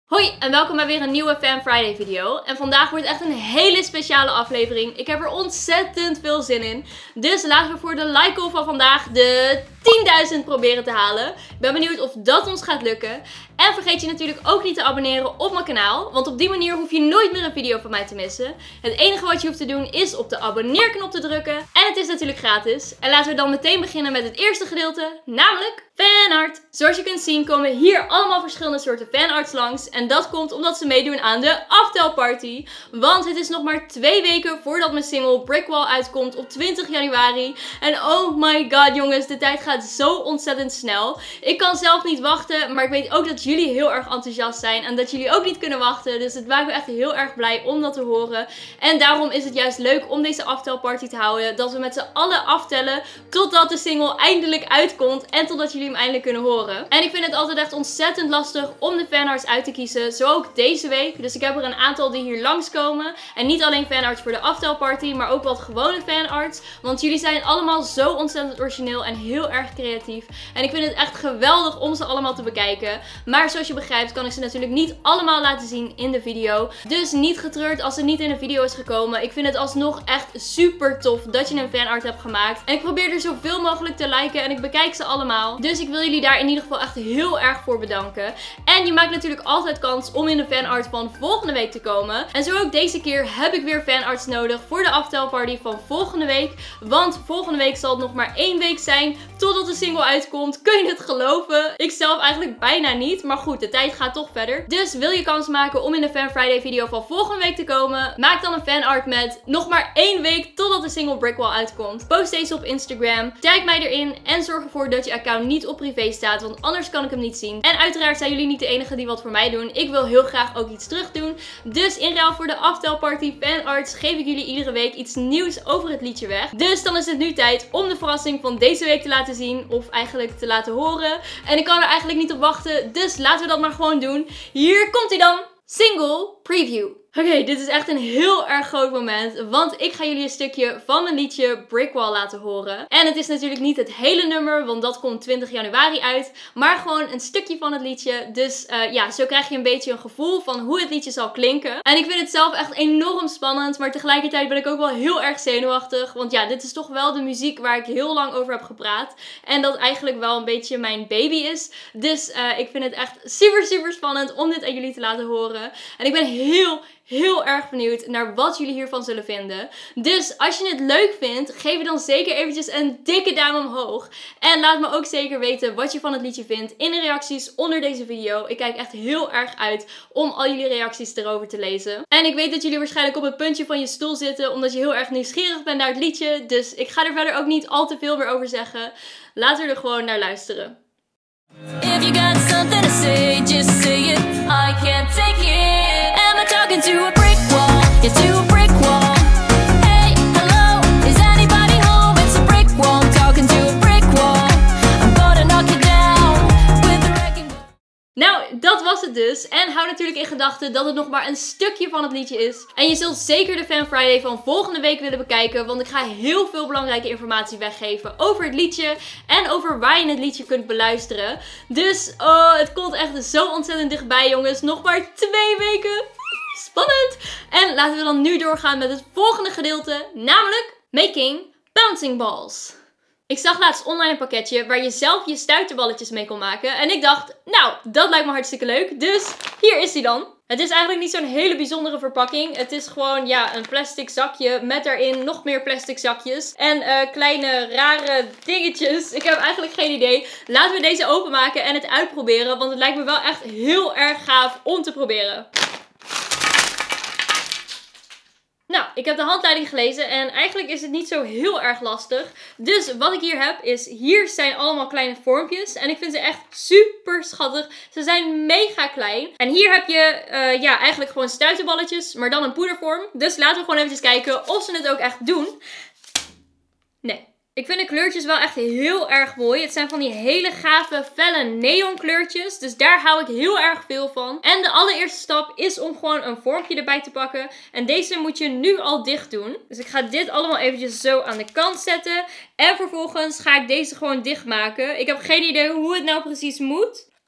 Hoi en welkom bij weer een nieuwe Fan Friday video. En vandaag wordt echt een hele speciale aflevering. Ik heb er ontzettend veel zin in. Dus laten we voor de like goal van vandaag de 10.000 proberen te halen. Ik ben benieuwd of dat ons gaat lukken. En vergeet je natuurlijk ook niet te abonneren op mijn kanaal. Want op die manier hoef je nooit meer een video van mij te missen. Het enige wat je hoeft te doen is op de abonneerknop te drukken. En het is natuurlijk gratis. En laten we dan meteen beginnen met het eerste gedeelte. Namelijk fanart. Zoals je kunt zien komen hier allemaal verschillende soorten fanarts langs. En dat komt omdat ze meedoen aan de aftelparty. Want het is nog maar 2 weken voordat mijn single Brickwall uitkomt op 20 januari. En oh my god jongens, de tijd gaat zo ontzettend snel. Ik kan zelf niet wachten, maar ik weet ook dat jullie heel erg enthousiast zijn. En dat jullie ook niet kunnen wachten. Dus het maakt me echt heel erg blij om dat te horen. En daarom is het juist leuk om deze aftelparty te houden. Dat we met z'n allen aftellen totdat de single eindelijk uitkomt. En totdat jullie hem eindelijk kunnen horen. En ik vind het altijd echt ontzettend lastig om de fanarts uit te kiezen. Zo ook deze week. Dus ik heb er een aantal die hier langskomen. En niet alleen fanarts voor de aftelparty, maar ook wat gewone fanarts. Want jullie zijn allemaal zo ontzettend origineel en heel erg creatief. En ik vind het echt geweldig om ze allemaal te bekijken. Maar zoals je begrijpt kan ik ze natuurlijk niet allemaal laten zien in de video. Dus niet getreurd als ze niet in de video is gekomen. Ik vind het alsnog echt super tof dat je een fanart hebt gemaakt. En ik probeer er zoveel mogelijk te liken en ik bekijk ze allemaal. Dus ik wil jullie daar in ieder geval echt heel erg voor bedanken. En je maakt natuurlijk altijd kans om in de fanart van volgende week te komen. En zo ook deze keer heb ik weer fanarts nodig voor de aftelparty van volgende week. Want volgende week zal het nog maar 1 week zijn totdat de single uitkomt. Kun je het geloven? Ik zelf eigenlijk bijna niet. Maar goed, de tijd gaat toch verder. Dus wil je kans maken om in de Fan Friday video van volgende week te komen? Maak dan een fanart met nog maar 1 week totdat de single Brickwall uitkomt. Post deze op Instagram. Tag mij erin en zorg ervoor dat je account niet op privé staat, want anders kan ik hem niet zien. En uiteraard zijn jullie niet de enige die wat voor mij doen. Ik wil heel graag ook iets terug doen. Dus in ruil voor de aftelparty fanarts geef ik jullie iedere week iets nieuws over het liedje weg. Dus dan is het nu tijd om de verrassing van deze week te laten zien. Of eigenlijk te laten horen. En ik kan er eigenlijk niet op wachten. Dus laten we dat maar gewoon doen. Hier komt hij dan. Single preview. Oké, dit is echt een heel erg groot moment, want ik ga jullie een stukje van mijn liedje Brickwall laten horen. En het is natuurlijk niet het hele nummer, want dat komt 20 januari uit, maar gewoon een stukje van het liedje. Dus ja, zo krijg je een beetje een gevoel van hoe het liedje zal klinken. En ik vind het zelf echt enorm spannend, maar tegelijkertijd ben ik ook wel heel erg zenuwachtig. Want ja, dit is toch wel de muziek waar ik heel lang over heb gepraat. En dat eigenlijk wel een beetje mijn baby is. Dus ik vind het echt super spannend om dit aan jullie te laten horen. En ik ben heel erg benieuwd naar wat jullie hiervan zullen vinden. Dus als je het leuk vindt, geef je dan zeker eventjes een dikke duim omhoog. En laat me ook zeker weten wat je van het liedje vindt in de reacties onder deze video. Ik kijk echt heel erg uit om al jullie reacties erover te lezen. En ik weet dat jullie waarschijnlijk op het puntje van je stoel zitten, omdat je heel erg nieuwsgierig bent naar het liedje. Dus ik ga er verder ook niet al te veel meer over zeggen. Laten we er gewoon naar luisteren. If you got something to say, just say it. I can't take it. Am I talking to a brick wall? Yeah, to a brick wall. Hey, hello, is anybody home? It's a brick wall. I'm talking to a brick wall. I'm gonna knock you down with a wrecking ball. Nou, dat was het dus. En hou natuurlijk in gedachten dat het nog maar een stukje van het liedje is. En je zult zeker de Fan Friday van volgende week willen bekijken. Want ik ga heel veel belangrijke informatie weggeven over het liedje. En over waar je het liedje kunt beluisteren. Dus, oh, het komt echt zo ontzettend dichtbij jongens. Nog maar 2 weken. Spannend. En laten we dan nu doorgaan met het volgende gedeelte. Namelijk Making Bouncing Balls. Ik zag laatst online een pakketje waar je zelf je stuiterballetjes mee kon maken. En ik dacht, nou, dat lijkt me hartstikke leuk. Dus hier is die dan. Het is eigenlijk niet zo'n hele bijzondere verpakking. Het is gewoon, ja, een plastic zakje met daarin nog meer plastic zakjes. En kleine rare dingetjes. Ik heb eigenlijk geen idee. Laten we deze openmaken en het uitproberen. Want het lijkt me wel echt heel erg gaaf om te proberen. Nou, ik heb de handleiding gelezen en eigenlijk is het niet zo heel erg lastig. Dus wat ik hier heb is, hier zijn allemaal kleine vormpjes. En ik vind ze echt super schattig. Ze zijn mega klein. En hier heb je, ja, eigenlijk gewoon stuiterballetjes, maar dan een poedervorm. Dus laten we gewoon eventjes kijken of ze het ook echt doen. Nee. Ik vind de kleurtjes wel echt heel erg mooi. Het zijn van die hele gave, felle neonkleurtjes. Dus daar hou ik heel erg veel van. En de allereerste stap is om gewoon een vormpje erbij te pakken. En deze moet je nu al dicht doen. Dus ik ga dit allemaal eventjes zo aan de kant zetten. En vervolgens ga ik deze gewoon dicht maken. Ik heb geen idee hoe het nou precies moet.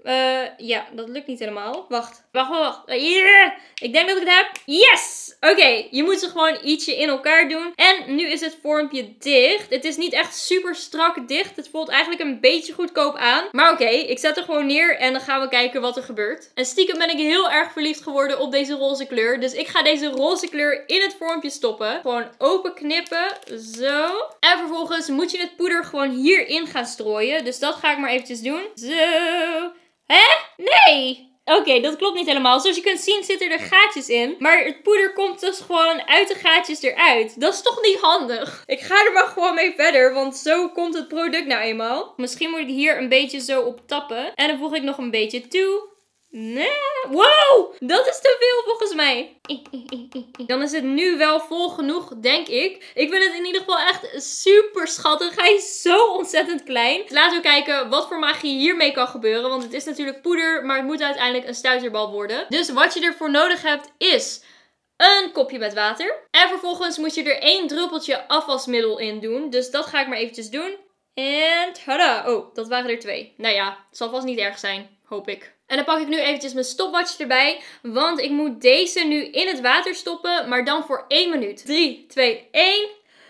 Ja, dat lukt niet helemaal. Wacht. Yeah. Ik denk dat ik het heb. Yes! Oké, je moet ze gewoon ietsje in elkaar doen. En nu is het vormpje dicht. Het is niet echt super strak dicht. Het voelt eigenlijk een beetje goedkoop aan. Maar oké, ik zet er gewoon neer en dan gaan we kijken wat er gebeurt. En stiekem ben ik heel erg verliefd geworden op deze roze kleur. Dus ik ga deze roze kleur in het vormpje stoppen. Gewoon open knippen. Zo. En vervolgens moet je het poeder gewoon hierin gaan strooien. Dus dat ga ik maar eventjes doen. Zo. Hè? Nee! Oké, dat klopt niet helemaal. Zoals je kunt zien zitten er gaatjes in. Maar het poeder komt dus gewoon uit de gaatjes eruit. Dat is toch niet handig? Ik ga er maar gewoon mee verder, want zo komt het product nou eenmaal. Misschien moet ik hier een beetje zo op tappen. En dan voeg ik nog een beetje toe. Nee. Wow, dat is te veel volgens mij. Dan is het nu wel vol genoeg, denk ik. Ik vind het in ieder geval echt super schattig. Hij is zo ontzettend klein. Laten we kijken wat voor magie hiermee kan gebeuren. Want het is natuurlijk poeder, maar het moet uiteindelijk een stuiterbal worden. Dus wat je ervoor nodig hebt is een kopje met water. En vervolgens moet je er 1 druppeltje afwasmiddel in doen. Dus dat ga ik maar eventjes doen. En tada! Oh, dat waren er 2. Nou ja, het zal vast niet erg zijn, hoop ik. En dan pak ik nu eventjes mijn stopwatch erbij. Want ik moet deze nu in het water stoppen. Maar dan voor 1 minuut. 3, 2, 1.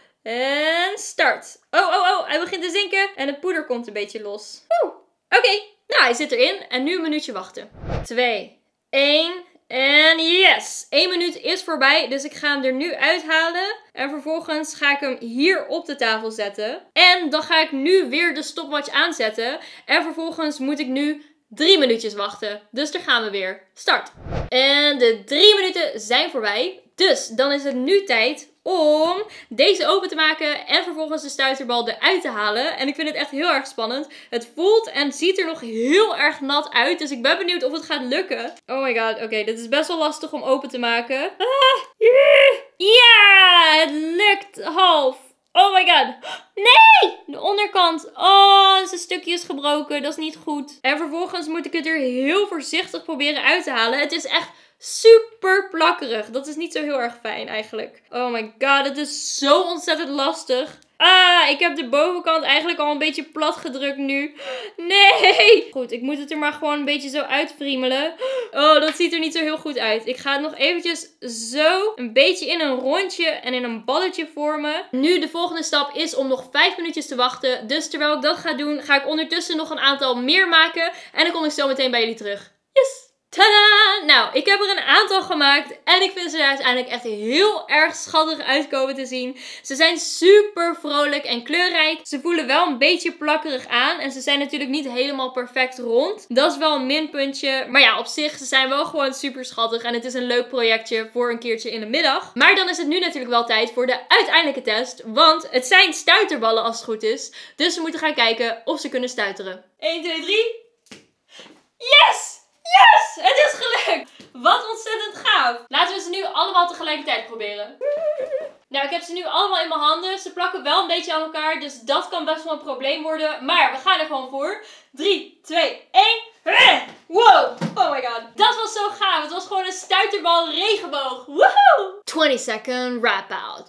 En start. Oh. Hij begint te zinken. En het poeder komt een beetje los. Oké. Nou, hij zit erin. En nu een minuutje wachten. 2, 1. En yes! 1 minuut is voorbij. Dus ik ga hem er nu uithalen. En vervolgens ga ik hem hier op de tafel zetten. En dan ga ik nu weer de stopwatch aanzetten. En vervolgens moet ik nu 3 minuutjes wachten. Dus daar gaan we weer. Start. En de 3 minuten zijn voorbij. Dus dan is het nu tijd om deze open te maken en vervolgens de stuiterbal eruit te halen. En ik vind het echt heel erg spannend. Het voelt en ziet er nog heel erg nat uit. Dus ik ben benieuwd of het gaat lukken. Oh my god, oké, dit is best wel lastig om open te maken. Ja, het lukt half. Oh my god. Nee! De onderkant. Oh, zijn stukje is gebroken. Dat is niet goed. En vervolgens moet ik het er heel voorzichtig proberen uit te halen. Het is echt super plakkerig. Dat is niet zo heel erg fijn eigenlijk. Oh my god, het is zo ontzettend lastig. Ik heb de bovenkant eigenlijk al een beetje plat gedrukt nu. Nee! Goed, ik moet het er maar gewoon een beetje zo uitfriemelen. Oh, dat ziet er niet zo heel goed uit. Ik ga het nog eventjes zo een beetje in een rondje en in een balletje vormen. Nu, de volgende stap is om nog 5 minuutjes te wachten. Dus terwijl ik dat ga doen, ga ik ondertussen nog een aantal meer maken. En dan kom ik zo meteen bij jullie terug. Yes! Tadaa! Nou, ik heb er een aantal gemaakt en ik vind ze er uiteindelijk echt heel erg schattig uitkomen te zien. Ze zijn super vrolijk en kleurrijk. Ze voelen wel een beetje plakkerig aan en ze zijn natuurlijk niet helemaal perfect rond. Dat is wel een minpuntje. Maar ja, op zich, ze zijn wel gewoon super schattig en het is een leuk projectje voor een keertje in de middag. Maar dan is het nu natuurlijk wel tijd voor de uiteindelijke test, want het zijn stuiterballen als het goed is. Dus we moeten gaan kijken of ze kunnen stuiteren. 1, 2, 3. Yes! Yes! Het is gelukt! Wat ontzettend gaaf! Laten we ze nu allemaal tegelijkertijd proberen. Nou, ik heb ze nu allemaal in mijn handen. Ze plakken wel een beetje aan elkaar, dus dat kan best wel een probleem worden. Maar we gaan er gewoon voor. 3, 2, 1. Wow! Oh my god. Dat was zo gaaf. Het was gewoon een stuiterbal regenboog. Woehoe! 20-second wrap-out.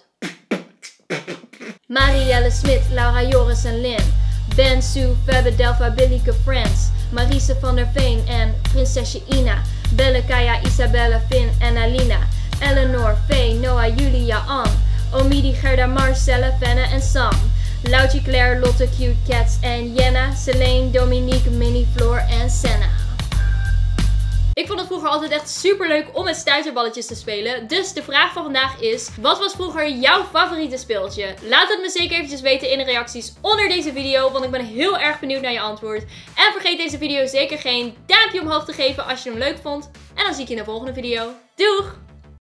Marielle Smit, Laura Joris en Lynn. Ben, Sue, Febbe, Delpha, Billyke, Friends. Marise van der Veen en prinsesje Ina. Belle, Kaya, Isabelle, Finn en Alina. Eleanor, Faye, Noah, Julia, Ann. Omidi, Gerda, Marcelle, Fenne en Sam. Loutje, Claire, Lotte, Cute Cats en Jenna. Selene, Dominique, Minnie, Floor en Senna. Ik vond het vroeger altijd echt super leuk om met stuiterballetjes te spelen. Dus de vraag van vandaag is: wat was vroeger jouw favoriete speeltje? Laat het me zeker eventjes weten in de reacties onder deze video, want ik ben heel erg benieuwd naar je antwoord. En vergeet deze video zeker geen duimpje omhoog te geven als je hem leuk vond. En dan zie ik je in de volgende video. Doeg!